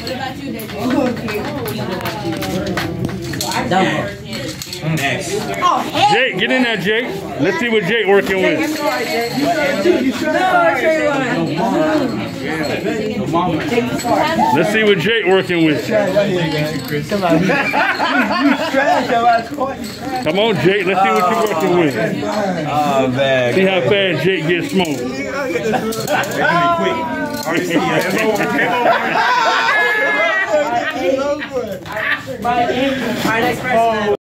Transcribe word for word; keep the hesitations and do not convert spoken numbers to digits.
about you, David? Double. Next. Jake, get in there, Jake. Let's see what Jake working with. Let's see what Jake working with. Come on, Jake. Let's see what you're working with. Oh, man. See how fast Jake gets smoked. All right, next person.